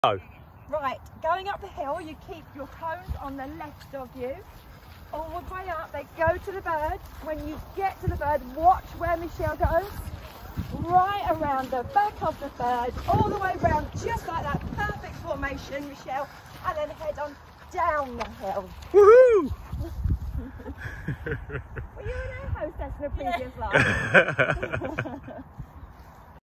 Go. Right, going up the hill, you keep your cones on the left of you. All the way up, they go to the bird. When you get to the bird, watch where Michelle goes. Right around the back of the bird, all the way round, just like that. Perfect formation, Michelle. And then head on down the hill. Woohoo! Were you an air hostess in a previous life?